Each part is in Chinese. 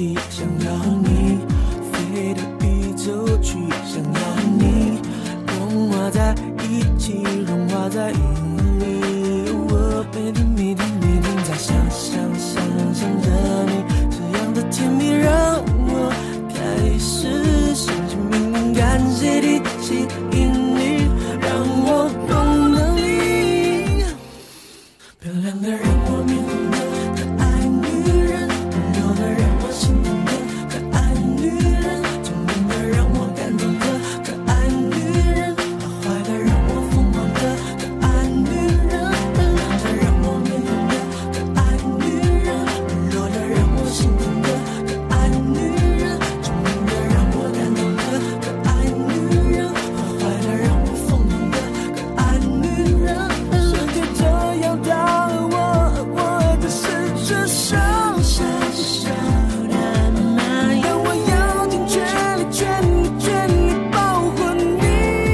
己，想要你飞到宇宙去，想要你融化在一起，融化在云里。我每天每天每天在想着你，这样的甜蜜让我开始相信命运，感谢你吸引力，让我懂得你。漂亮的让我面红的可爱女人，温柔的让我心疼的可爱女人，聪明的让我感动的可爱女人，坏的让我疯狂的可爱女人，漂亮的让我面红的可爱女人，温柔的让我心疼的可爱女人，聪明的让我感动的可爱女人，坏的让我疯狂的可爱女人。世界这样大，我的是只小小的那样，我要尽全力全力保护你。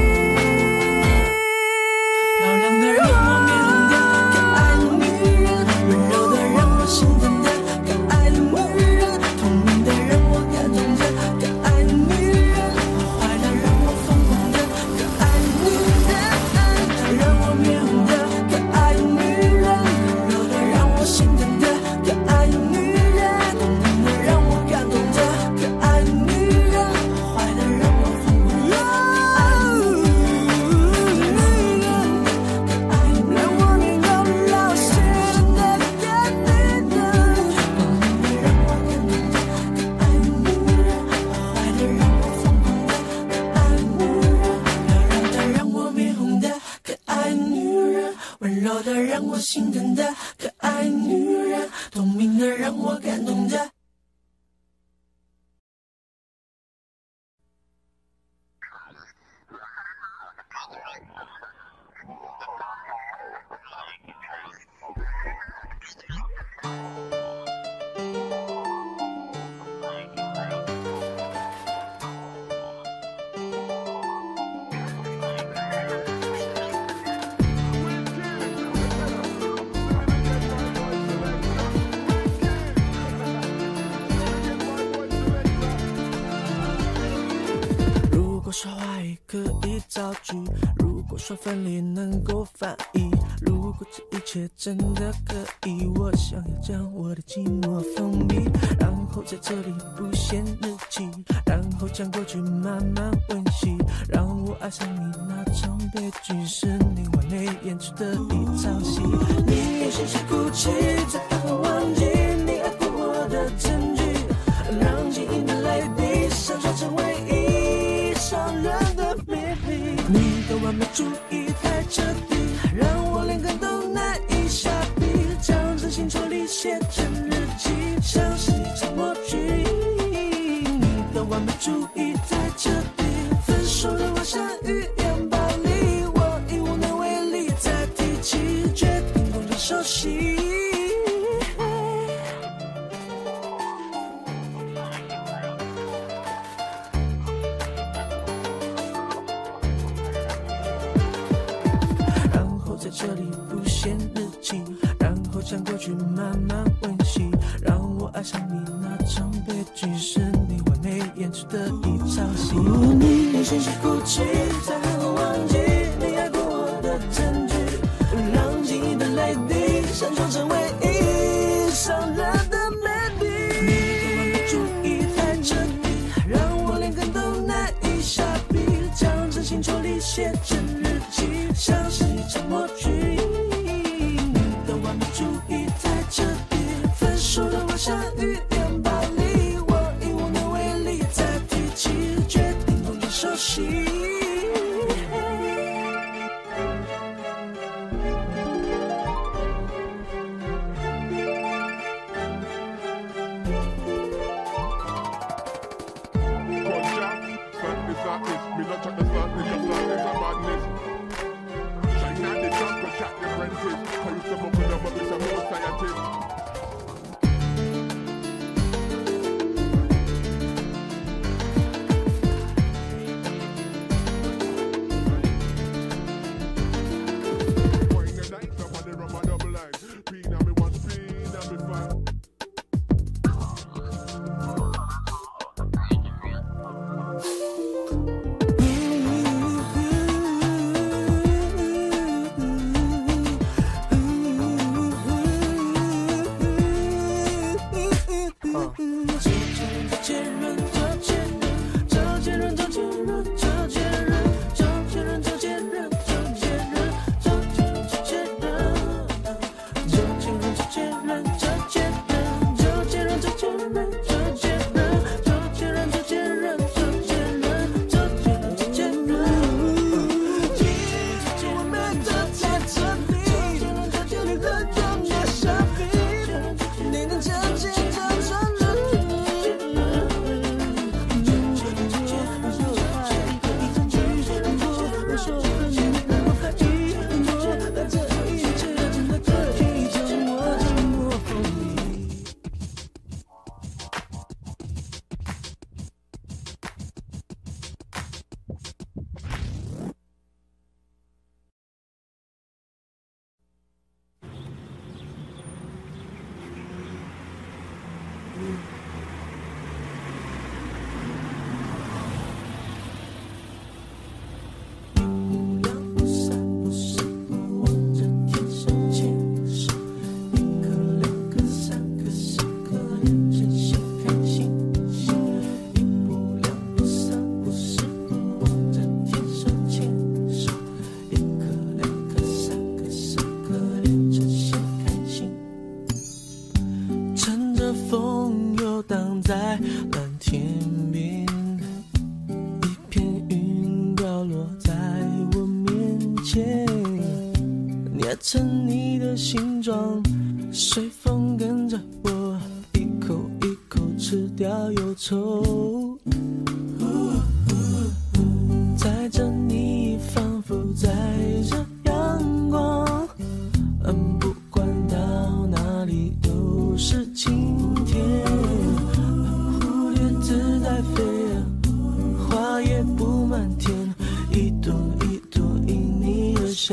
漂亮的让我面红的可爱女人，温柔的让我心疼的可爱女人，聪明的让我感动的可爱女人，坏的让我疯狂的可爱女人。让我面红的可爱女人，温柔的让我心疼的可爱女人，聪明的让我感动的可爱女人，坏的让我疯狂的可爱女人。让我能够老实的可爱女人，聪明的让我感动的可爱女人，坏的让我疯狂的可爱女人。漂亮的让我面红的可爱女人，温柔的让我心疼的可爱女人，聪明的让我感动的。如果说话语可以造句，如果说分离能够翻译，如果这一切真的可以，我想要将我的寂寞封闭，然后在这里不写日记，然后将过去慢慢温习，让我爱上你那场悲剧，是你完美演出的一场戏。你有些许哭泣，才不会忘记你爱过我的证据，让记忆的泪滴闪烁成唯一伤人的秘密。你的完美主义太彻底，让我连根都难以下笔，将真心抽离写成日记，像是一场默剧。你的完美主义太彻底，分手让我像语言暴力，我已无能为力再提起，决定公开收起。在这里不写日记，然后将过去慢慢温习，让我爱上你那场悲剧，是你完美演出的一场戏。你有些许哭泣，才不会忘记你爱过我的证据，让记忆的泪滴闪烁成唯一伤人的美丽。你的完美主义太彻底，让我连根都难以下笔，将真心抽离写成日记，像是一场默剧。你的完美主义太彻底，分手让我像语言暴力，我已无能为力再提起，决定公开收起。 成你的形状，随风跟着我，一口一口吃掉忧愁。载着你，仿佛载着阳光，不管到哪里都是晴天。蝴蝶自在飞，花也布满天，一朵一朵因你而香。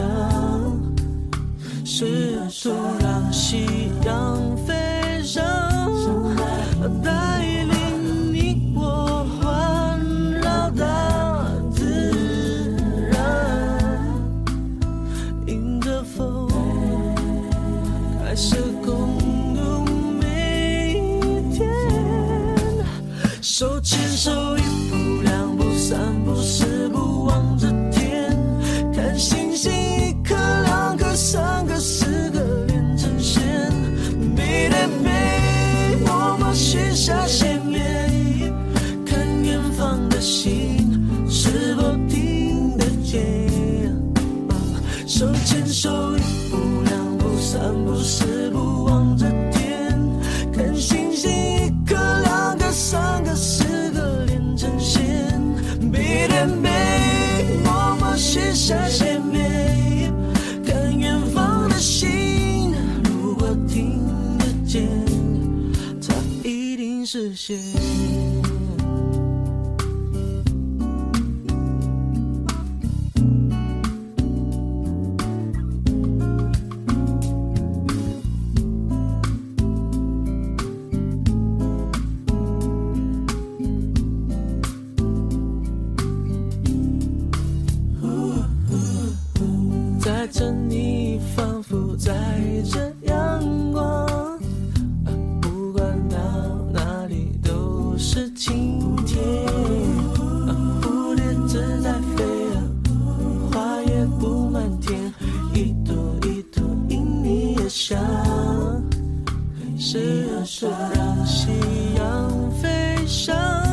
试图让夕阳飞上，带领你我环绕大自然，迎着风，开始共度每一天。手牵手，一步两步三步四步望着天，看星星一颗两颗三个四个连成线，美的美，我们许下心愿，看远方的心是否听得见。手牵手，一步两步三步四步望着天，看星星一颗两颗三个四个连成线，美的美，我们许下心愿，看远方的心，如果听得见，它一定实现。载着你，仿佛载着阳光，不管到哪里都是晴天。蝴蝶自在飞，花也布满天，一朵一朵因你而香。试图让夕阳飞上，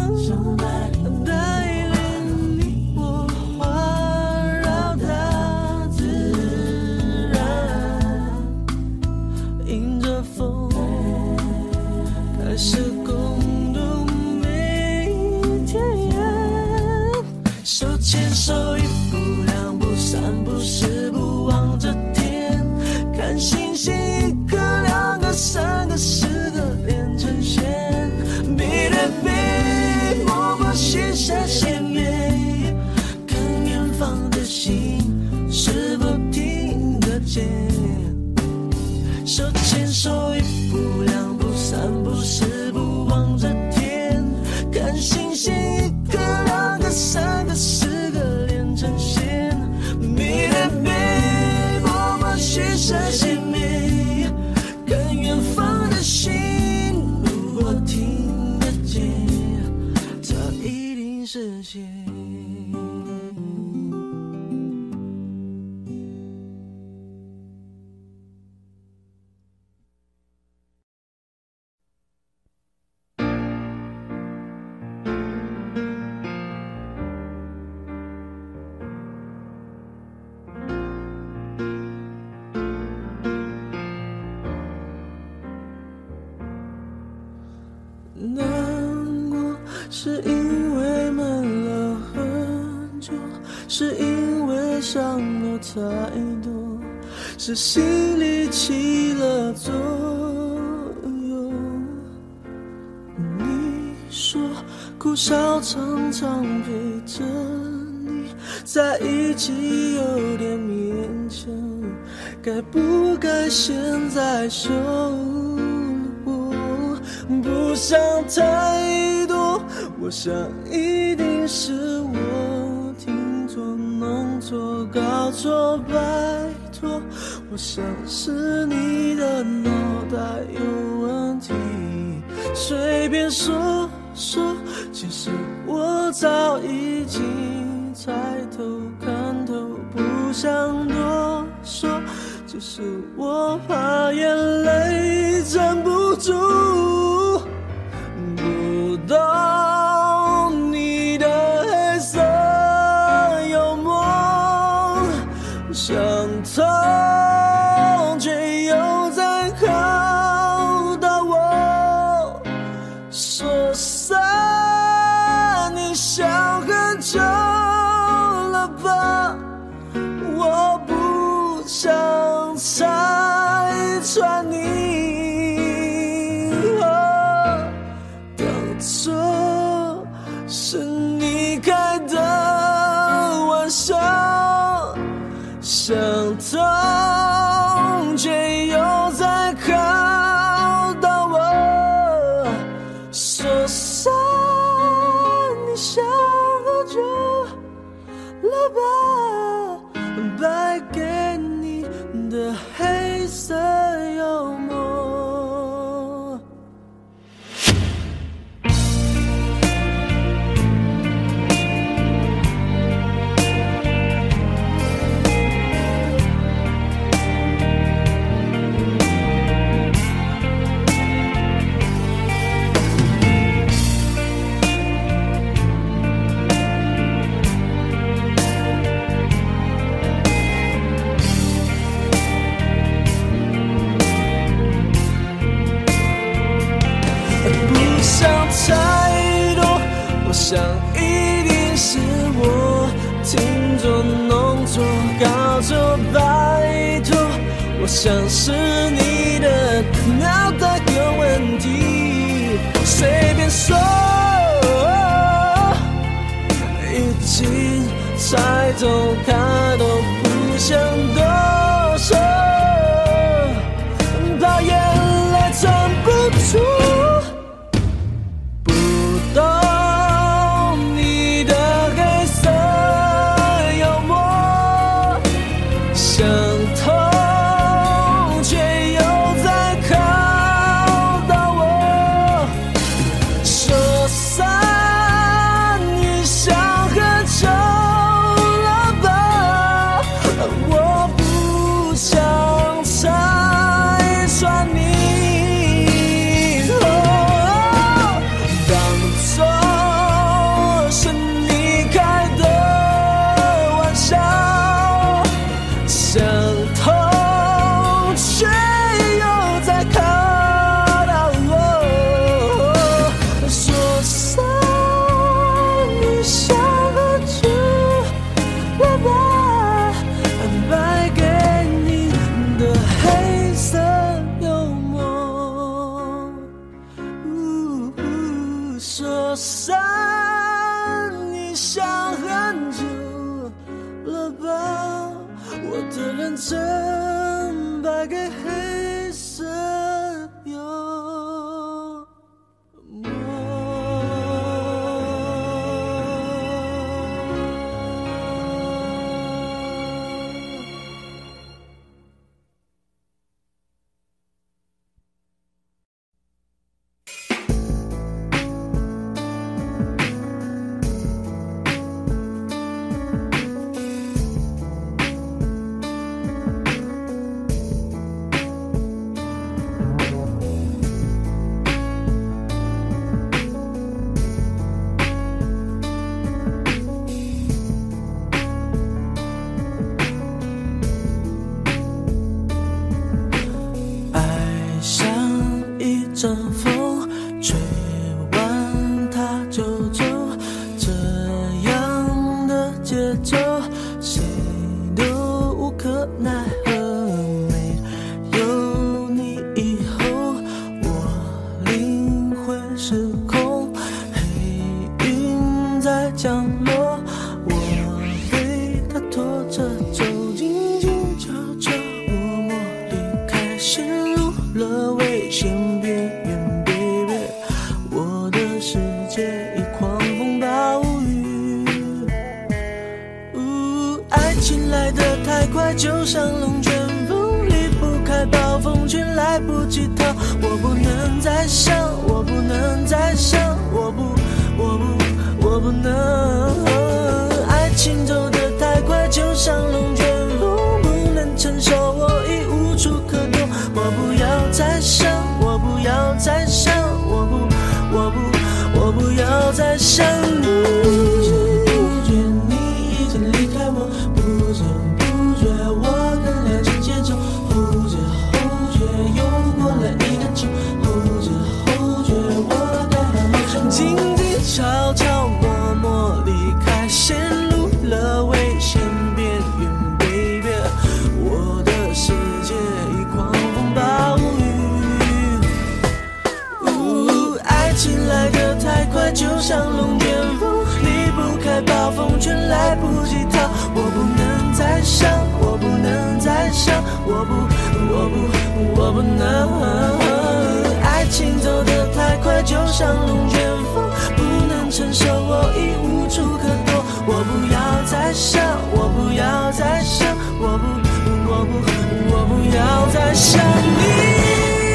带领你我环绕大自然，迎着风，开始共度每一天。手牵手，一步两步三步四步望着天，看星星一颗两个三个四个连成线，美的美，我们许下心愿，看远方的心是否听得见。手牵手，一步两步三步四步望着天，看星星一颗两个三个四个连成线，美的美，我们许下心愿，看远方的心，如果听实现。难过是因为闷了很久，是因为伤了太多，是心里起了作用。你说苦笑常常陪着你在一起有点勉强，该不该现在收？不想太多，我想一定是我听错、弄错、搞错，拜托，我想是你的脑袋有问题。随便说说，其实我早已经猜透看透，不想多说，只是我怕眼泪站不住。不懂你的黑色幽默，想通却又在考到我，说散你想很久了吧，我不想拆穿你。说是你开的玩笑，想通却又在考到我，说散你想喝酒了吧，败给你的黑色幽默。太多，我想一定是我听错、弄错、搞错，拜托，我想是你的脑袋有问题。随便说，已经猜透看透，不想多说，怕眼泪站不住。说散你想很久了吧，我的认真败给黑色幽默。 降落，我被他拖着走，静静悄悄默默离开，陷入了危险边缘 ，baby， 我的世界已狂风暴雨。爱情来得太快，就像龙卷风，离不开暴风圈，来不及逃。我不能再想，我不能再想，我不能。爱情走得太快，就像龙卷风，不能承受，我已无处可躲。我不要再想，我不要再想，我不要再想你。悄悄默默离开，陷入了危险边缘 ，baby， 我的世界已狂风暴雨。爱情来得太快，就像龙卷风，离不开暴风圈，来不及逃。我不能再想，我不能再想，我不能。爱情走得太快，就像龙卷风。承受，我已无处可躲。我不要再想，我不要再想，我不要再想你。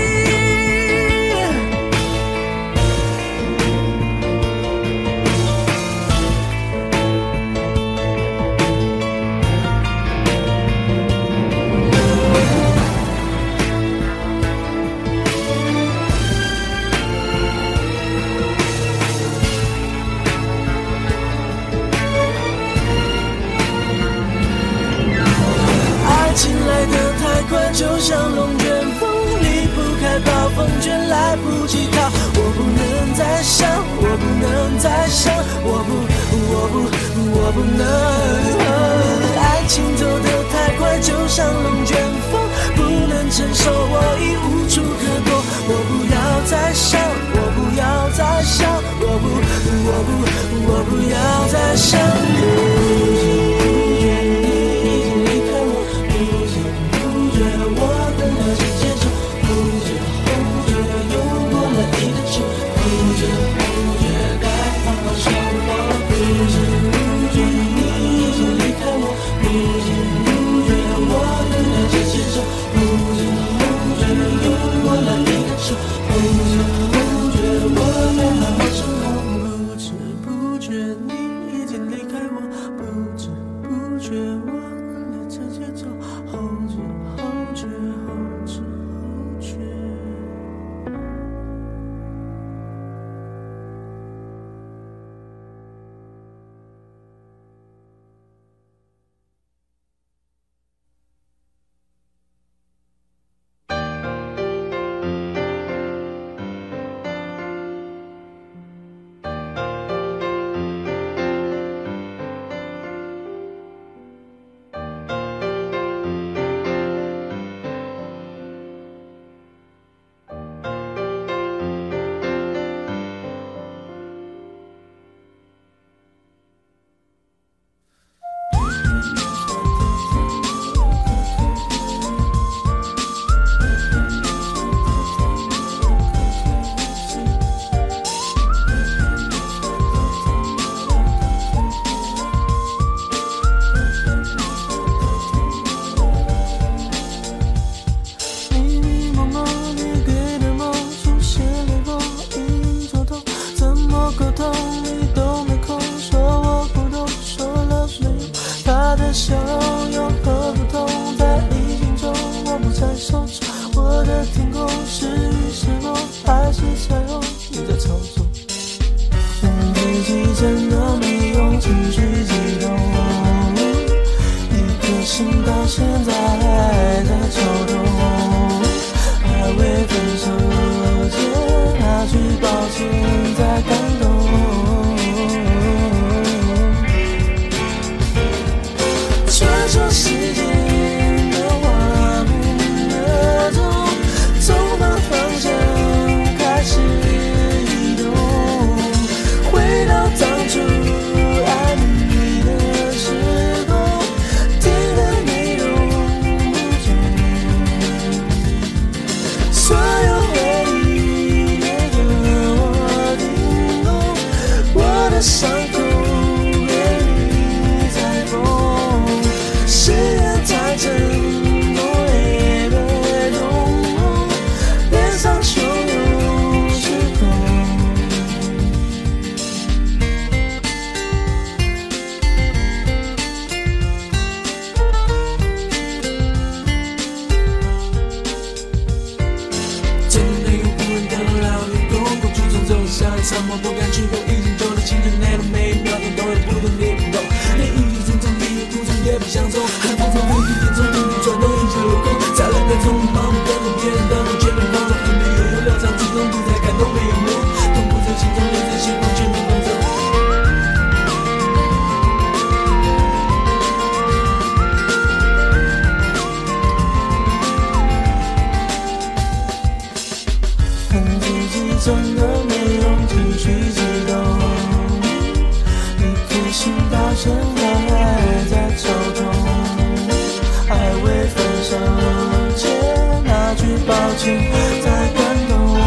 就像龙卷风，离不开暴风圈，来不及逃。我不能再想，我不能再想，我不能。爱情走得太快，就像龙卷风，不能承受，我已无处可躲。我不要再想，我不要再想，我不要再想你。不知不觉你已经离开我，不伤口被你裁缝，誓言太沉重，泪被动容，脸上汹涌失控。真的有不能得到的痛，恐惧中走向沙漠，不敢去碰已经旧的情节，内容每一秒钟都有不同的变动，连一语中理由途中也不相同，寒风中飞一点钟，命运转动一切落空，再来的匆忙跟着别人当中全面放纵，还没有用两场之中不再感动没有梦，痛苦在心中留在心房全面放纵。恨自己真的没勇气去激动，一颗心到现在还在抽动，还未分手前那句抱歉才感动。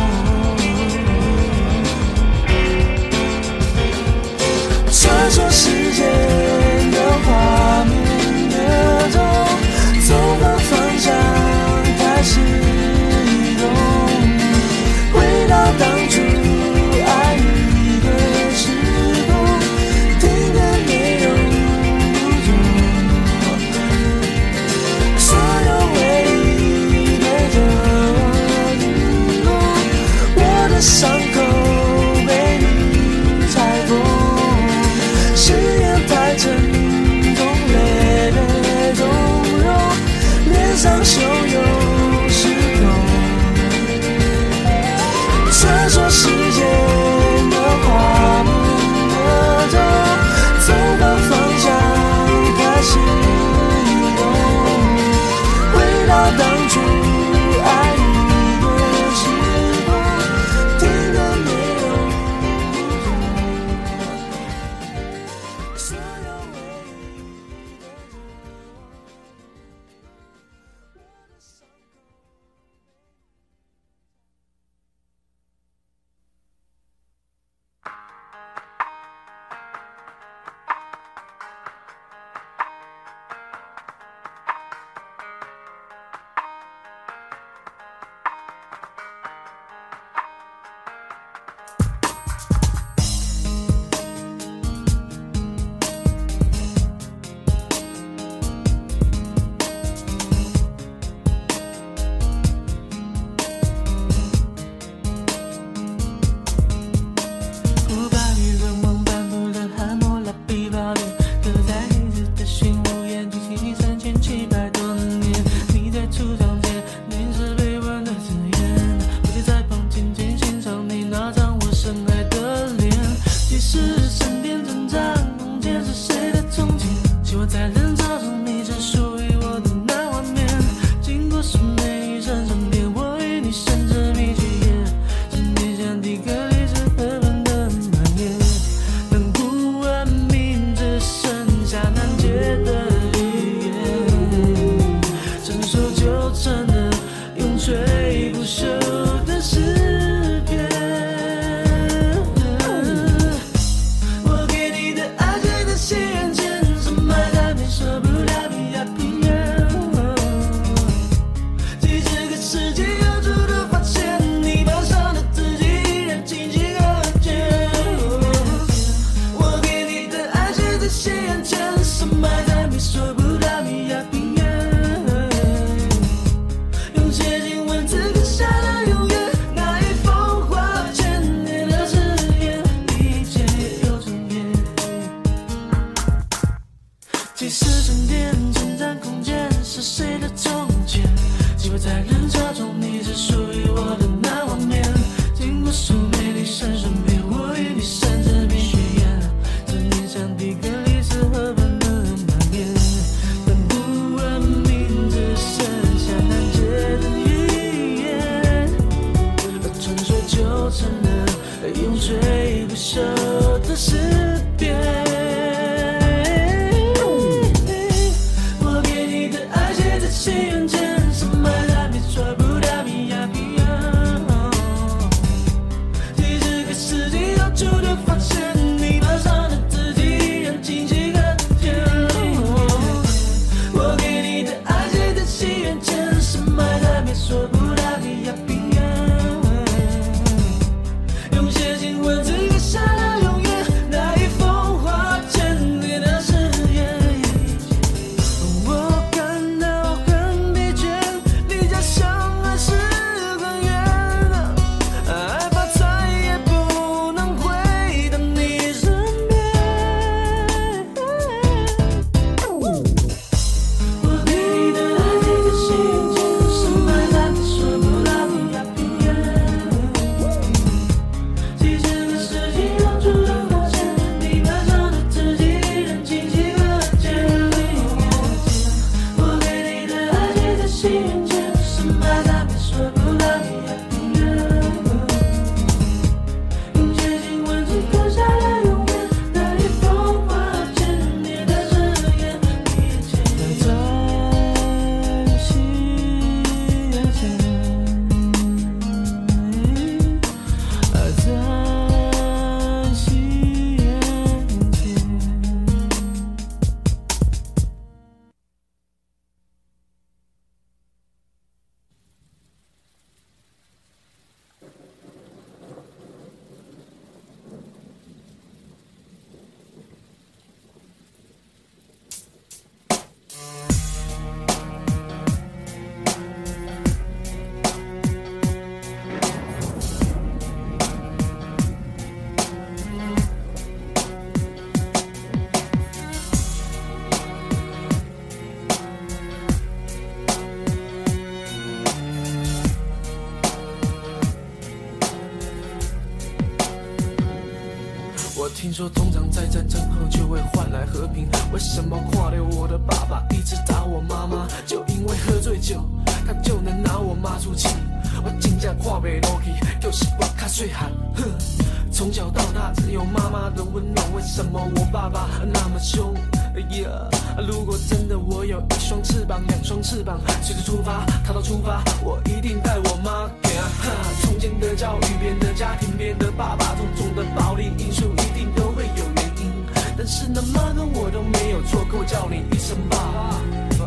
穿梭时间的画面越重，走的方向开始移动，回到当初爱你的时空，听的内容不同，所有回忆陪着我运动，我的伤口被你裁缝，誓言太沉重，泪被动容，脸上汹涌失控。穿梭时间的画面越重，走的方向开始移动，回到当初爱你的时空，听的内容不同，所有回忆陪着我的伤口。 上的自己，让亲戚和见我给你的爱写在心愿，前世埋在没说不达的亚平原，用写信文字刻下了永远，那一封话千年的誓言。我感到很疲倦，离家乡还是很远，害怕再也不能回到你身边。我给你的爱写在心愿，前世埋在没说不达的亚平原，几千个世纪让出的发现，你埋上的自己，让亲戚和见我给你的爱写在心愿，前世埋在没说不达的亚平原，用写信文字刻下了永远，那一封话千年的誓言，一切在夕阳前，在夕阳前。我听说，通常在战争后就会换来和平。为什么看到我的爸爸一直打我妈妈？就因为喝醉酒，他就能拿我妈出气。我真正看不落去，就是我较细汉。哼，从小到大只有妈妈的温暖，为什么我爸爸那么凶？如果真的我有一双翅膀，两双翅膀，随时出发，逃到出发，我一定带我妈行。从前的教育，别人的家庭，别人的爸爸，种种的暴力因素，一定都会有原因。但是呢，妈跟我都没有错，可我叫你一声爸爸。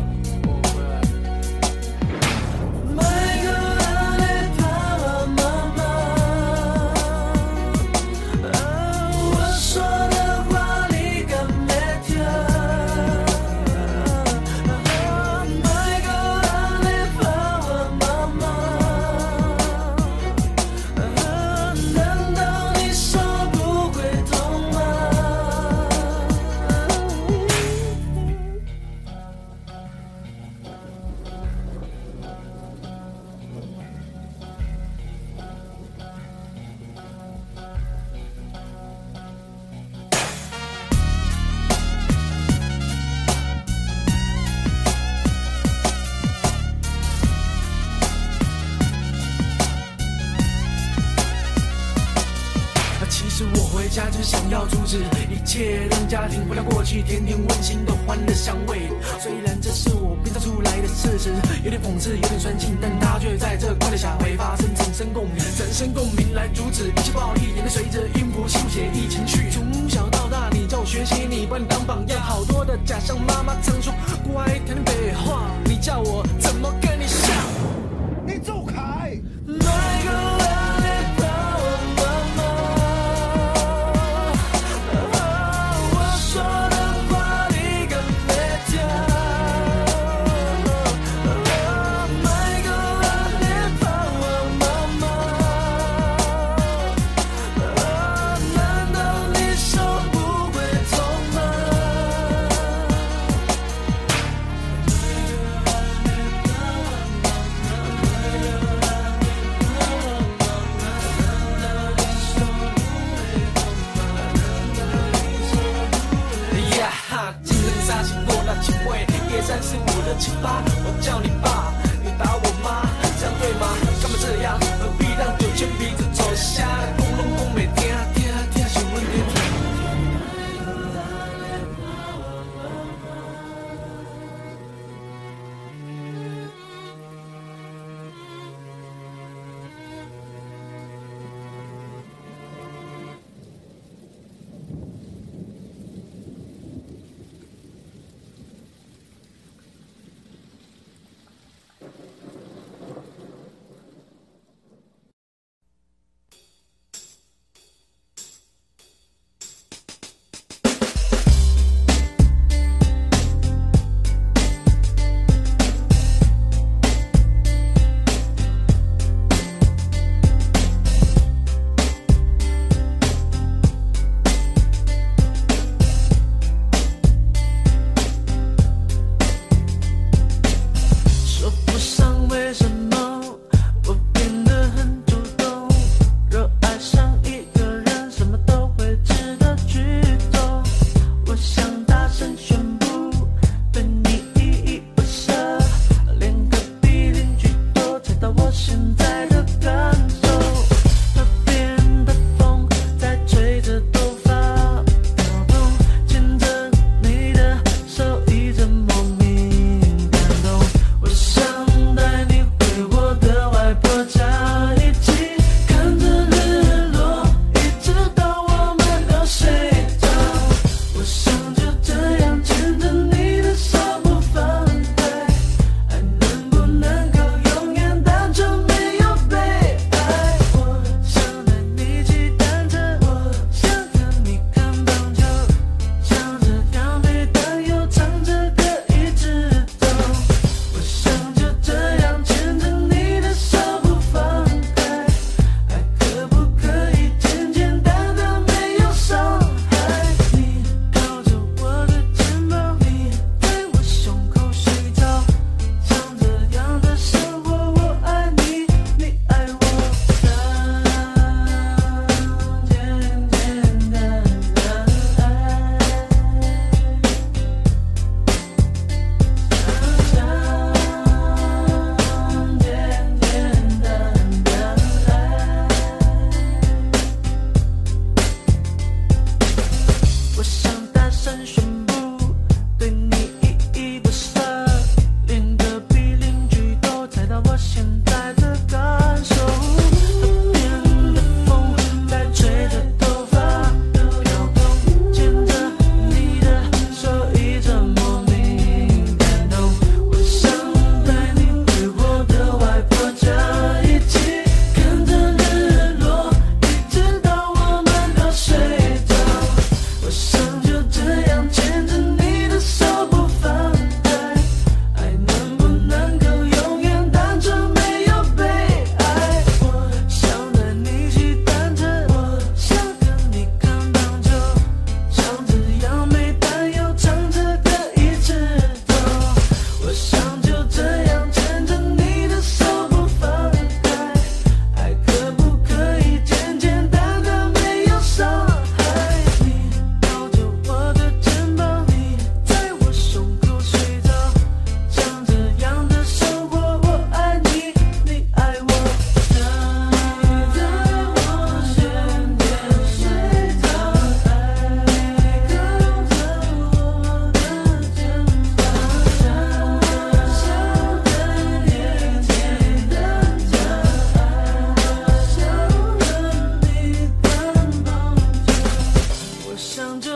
家就是想要阻止一切，让家庭回到过去，天天温馨的欢乐香味。虽然这是我编造出来的事实，有点讽刺，有点酸劲，但它却在这快乐下会发生产生共鸣，产生共鸣来阻止一切暴力，眼泪随着音符书写一情绪。从小到大，你叫我学习，你把你当榜样，好多的假象。妈妈常说乖，谈点北话，你叫我怎么跟你像？ 你走开！ 7、8，我叫你爸，你打我妈，这样对吗？干嘛这样？何必让九千鼻子走瞎？公拢公没听，听是阮在听。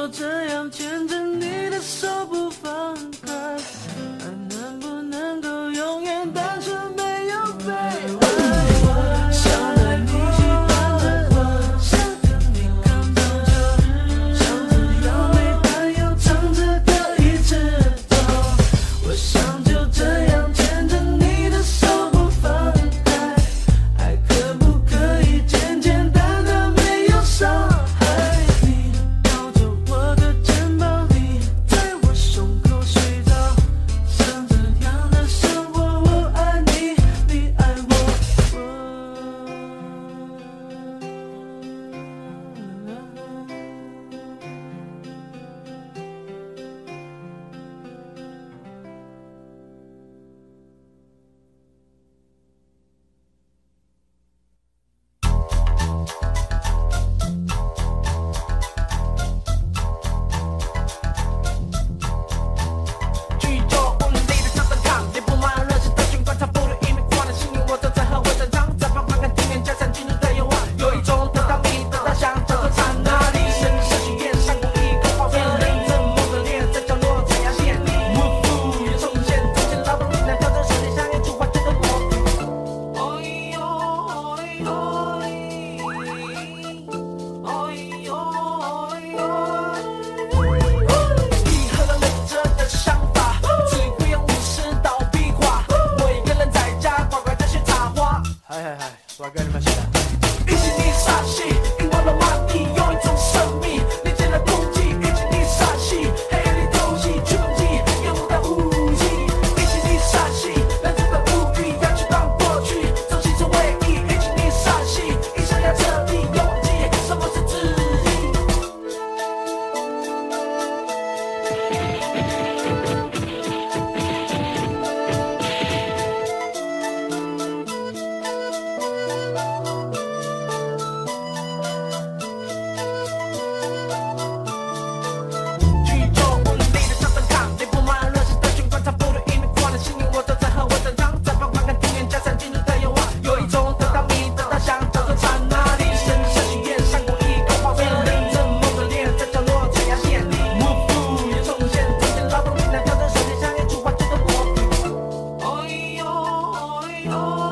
这样牵着你的手不放开，还能不能够永远单纯没有悲哀？想对你喜欢的话，想跟你看到这日，像这样美但又唱着歌一直走。我想就这样牵着你的手不放开，还可不可以简简单单没有伤害？你靠着我的肩膀，你在我胸口睡着，像这样的生活，我爱你，你爱我。 宇宙无能力的小灯抗，你布满热血的循环，它不对一面光的幸运，我都在和我战场，在旁观看地面加上进入的愿望，有一种得到你的大象叫做刹那力，深深许愿上过一个画面，认真梦的脸在角落踩压线，幕布也重现，中间劳动力量跳着手点香烟，出发这个我。哦哟哦哟哦哟哦哟。你喝了累着的想法，只会用50道壁画。我一个人在家乖乖的学插花。嗨，我跟你们学。一起你傻戏，引爆了马蹄，有一种神秘，连接了空气。一起你傻戏，黑里透气，去攻击，烟雾的武器。一起你傻戏，人生的不必要去当过去，重新成为忆。一起你傻戏，一想要彻底忘记什么是自己。宇宙无能力的小灯抗，你布满热血的循环，它不对一面光的幸运，我都在和我战场，在旁观看地面加上进入的愿望，有一种得到你的大象叫做刹那力，深深许愿上过一个画面，认真梦的脸在角落踩压线，幕布也重现，中间劳动力量跳着手点香烟，出发这个我。哦哟哦哟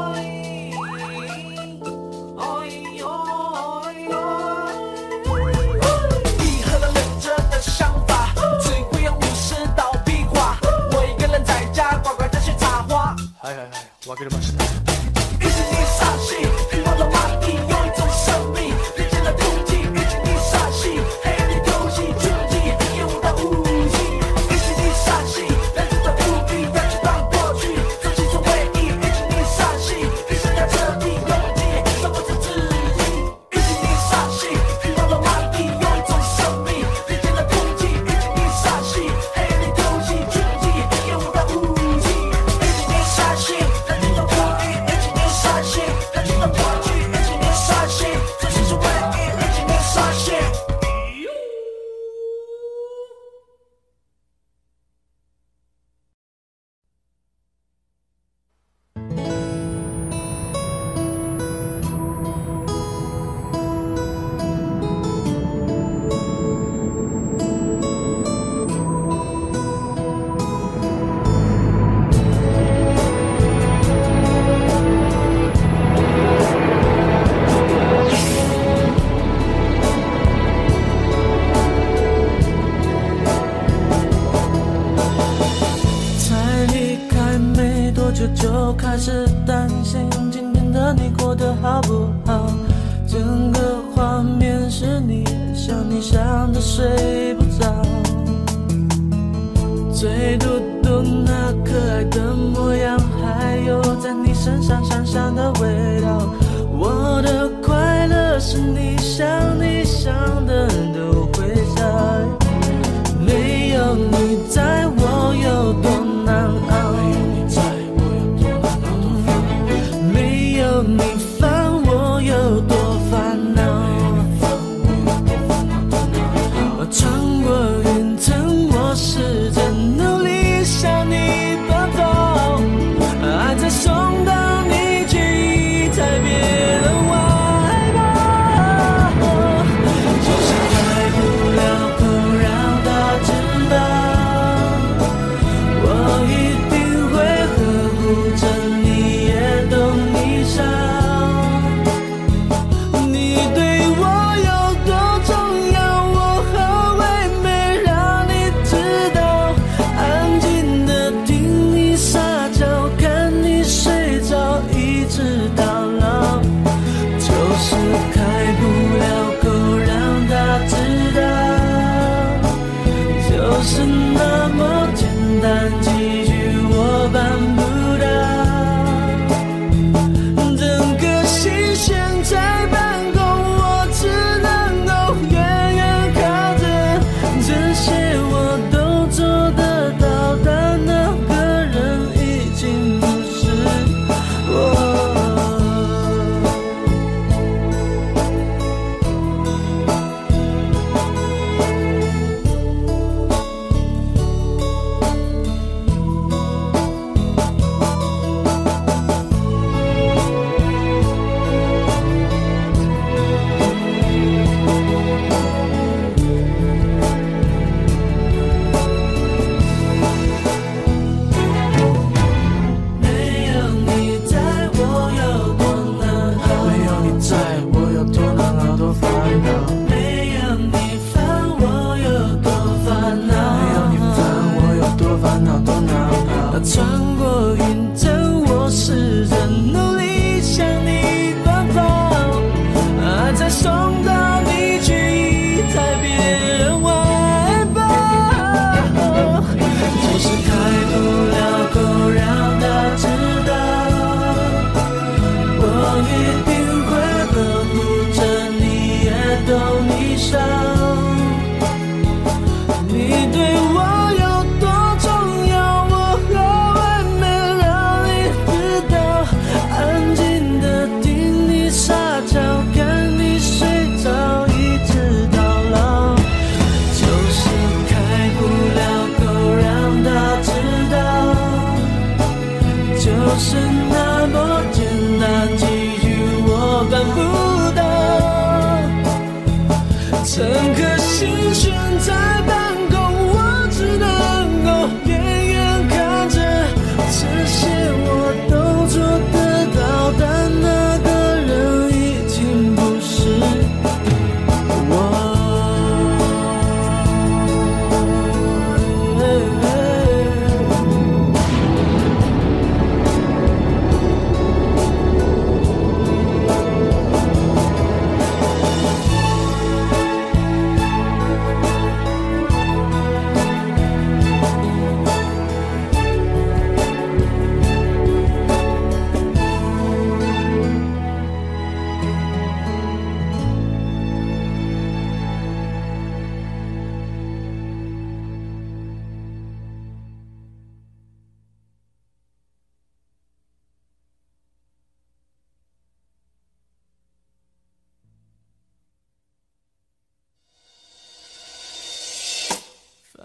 哦哟哦哟。你喝了忍着的想法，只会用50道壁画。我一个人在家乖乖的学插花。嗨，我给你们说。一起你傻戏，引爆了马蹄，有一种神秘，连接了空气。一起你傻戏，黑里透气，去攻击，烟雾的武器。一起你傻戏，人生的不必要去当过去，重新成为忆。一起你傻戏，一想要彻底忘记什么是自己。一起你傻戏，引爆了马蹄，有一种神秘，连接了空气。一起你傻戏，黑里透气，去攻击，烟雾的武器。一起你傻戏，人生的不必。一起你傻戏，人生的过去。一起你傻戏，重新成为忆。一起你傻戏。 才离开没多久就开始担心今天的你过得好不好，整个画面是你，想你想得睡不着，嘴嘟嘟那可爱的模样，还有在你身上香香的味道，我的快乐是你想的都会在，没有你在我有多难熬，没有你烦我有多烦恼，穿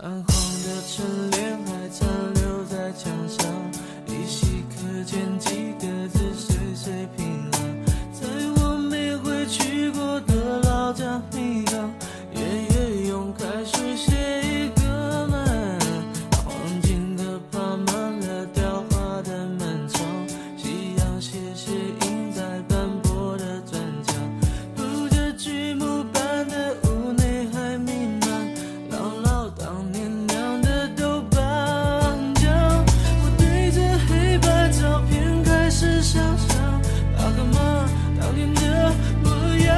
泛黄的春联还残留在墙上，依稀可见几个字岁岁平安。在我没回去过的老家米港，爷爷用开水写一个门，黄金的爬满了雕花的门窗，夕阳斜斜映在斑驳的砖墙，铺着剧目般的屋内还弥漫姥姥当年酿的豆瓣酱。我对着黑白照片开始想象爸和妈当年的模样，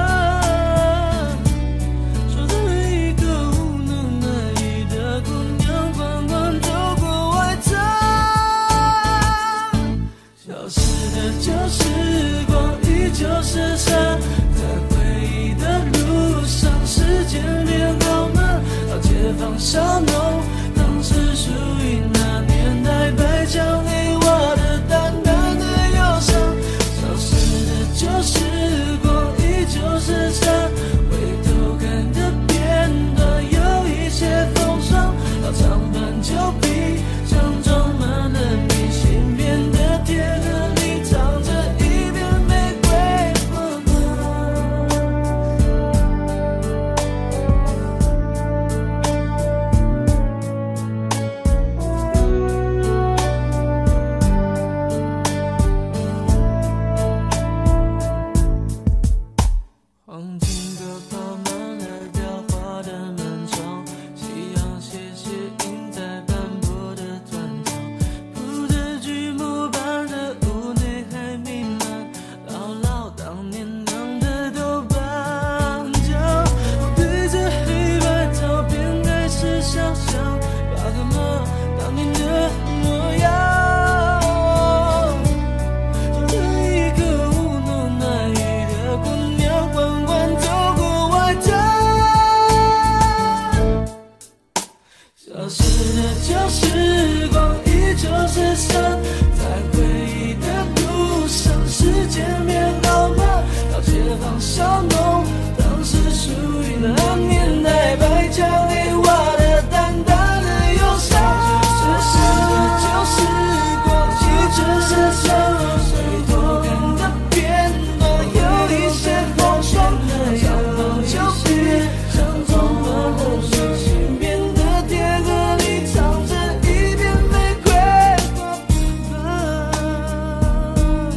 守着一个无能为力的姑娘，缓缓走过外滩。消失的旧时光依旧是山，在回忆的路上，时间变好慢，老街坊小农，当时属于那年代白墙黑瓦的淡淡的忧伤。消失的旧时光依旧是山，回头看的片段有一些风霜，老长板旧皮箱装满了明信片的铁盒里藏着一片玫瑰花黄金的爬满了雕花的门窗，夕阳斜斜映在斑驳的砖墙，铺着剧目般的屋内还弥漫姥姥当年酿的豆瓣酱。我对着黑白照片开始想象爸和妈当年的模样，守着一个无能难遇的姑娘，缓缓走过外滩。消失的旧时光依旧是山，在回忆的路上，时间变好慢，老街坊小农，当时属于那年代白墙黑瓦的淡淡的忧伤。消失的旧时光依旧是山，回头看的片段有一些风霜，长房旧皮箱装满了明信片的铁盒里藏着一片玫瑰花瓣。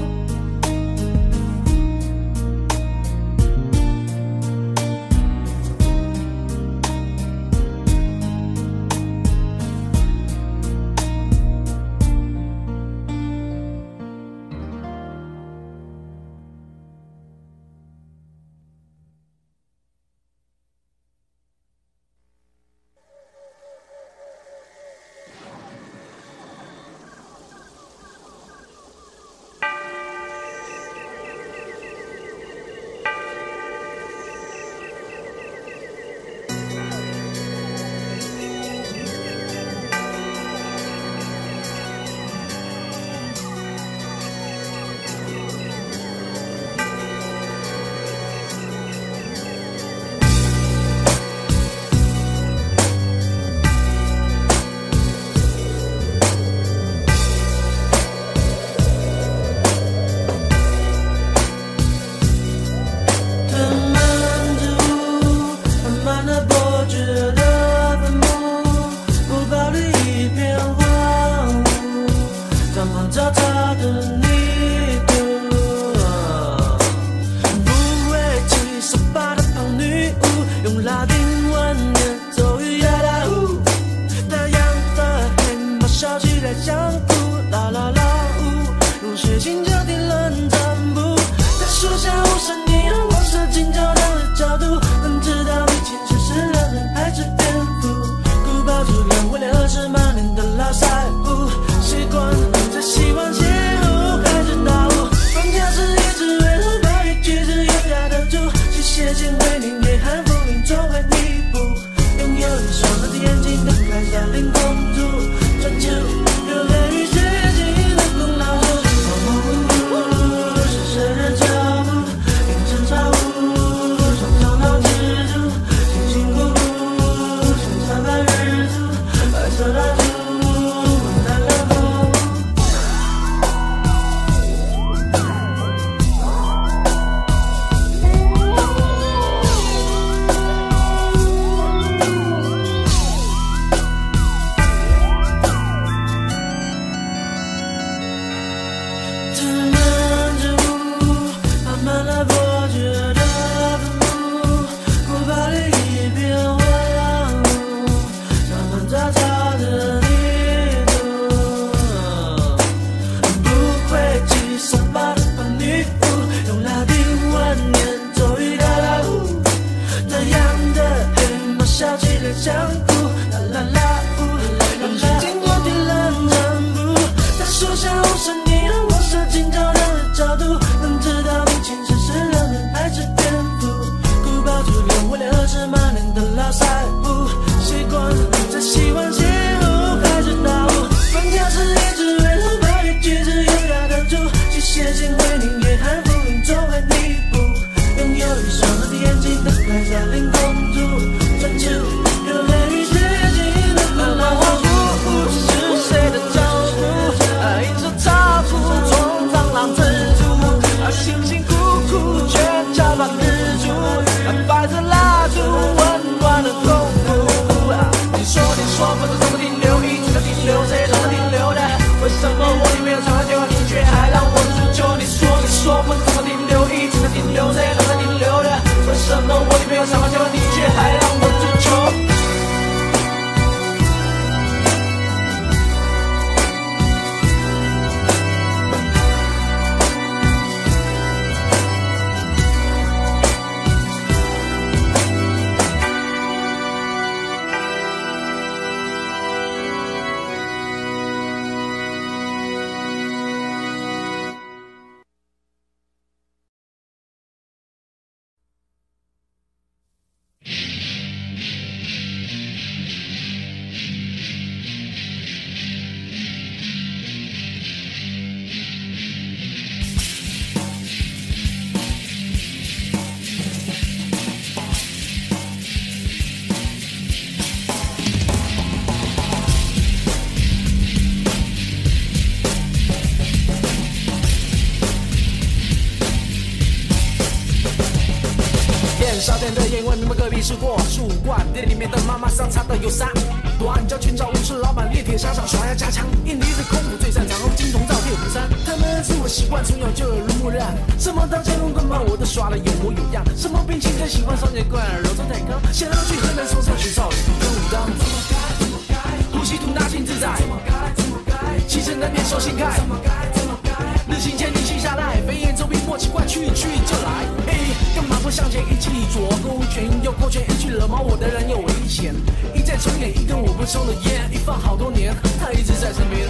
少点的烟味，明白隔壁是过树冠，店里面的妈妈桑擦的有啥？短脚拳脚武士老板，猎铁沙场耍呀加强，印尼是空腹最擅长，金铜造铁虎山。他们自我习惯，从小就耳濡目染，什么刀剑棍棒我都耍得有模有样，什么兵器更喜欢双截棍，柔中带刚，想要去河南嵩山学少林跟武当。呼吸吐纳心自在，气沉难免手心开，日行前逆行下来，飞檐走壁莫奇怪，去就来。干嘛不向前一起左勾拳右勾拳，一去惹毛我的人有危险。一再重演一根我不抽的烟，一放好多年，他一直在身边。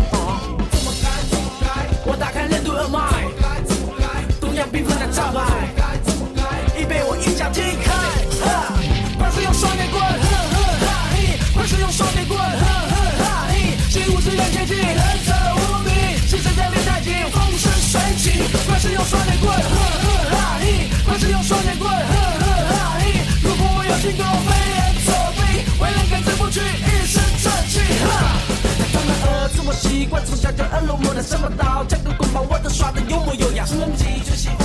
我打开任督二脉，东洋兵分的招牌，已被我一脚踢开。快是用双截棍，快是用双截棍，习武之人接近，忍者无名，是谁在练太极，风生水起。快是用双截棍，快是用双截棍，如果我有经过飞檐走壁，为人根治不去，一身正气。他们自我习惯，从小就耳濡目染，什么刀，这个棍棒我都耍得有模有样，是人们记忆最喜欢。